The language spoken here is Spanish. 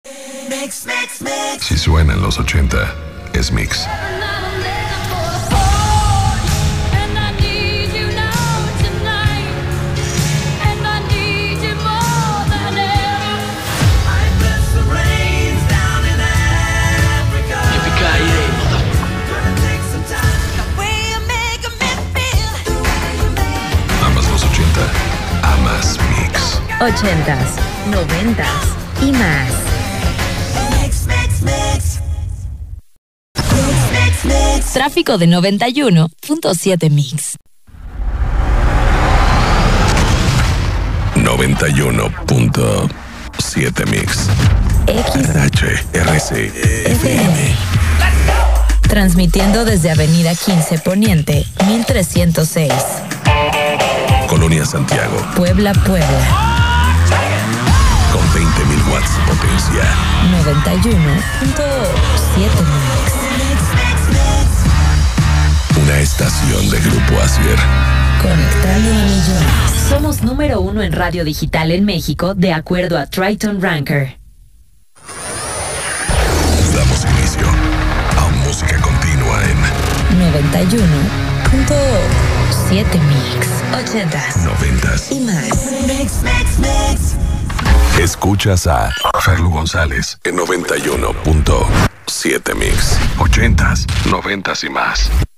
Si suena en los 80, es Mix. Amas los 80, amas Mix. 80s, 90s y más. Tráfico de 91.7 Mix. 91.7 Mix. HRC FM. Transmitiendo desde Avenida 15 Poniente, 1306. Colonia Santiago. Puebla. Con 20.000 watts de potencia. 91.7 Mix. Una estación de Grupo Asier. Conectando a millones. Somos número 1 en radio digital en México, de acuerdo a Triton Ranker. Damos inicio a música continua en 91.7 Mix. 80s, 90s y más. Escuchas a Ferlu González en 91.7 Mix. 80s, 90s y más.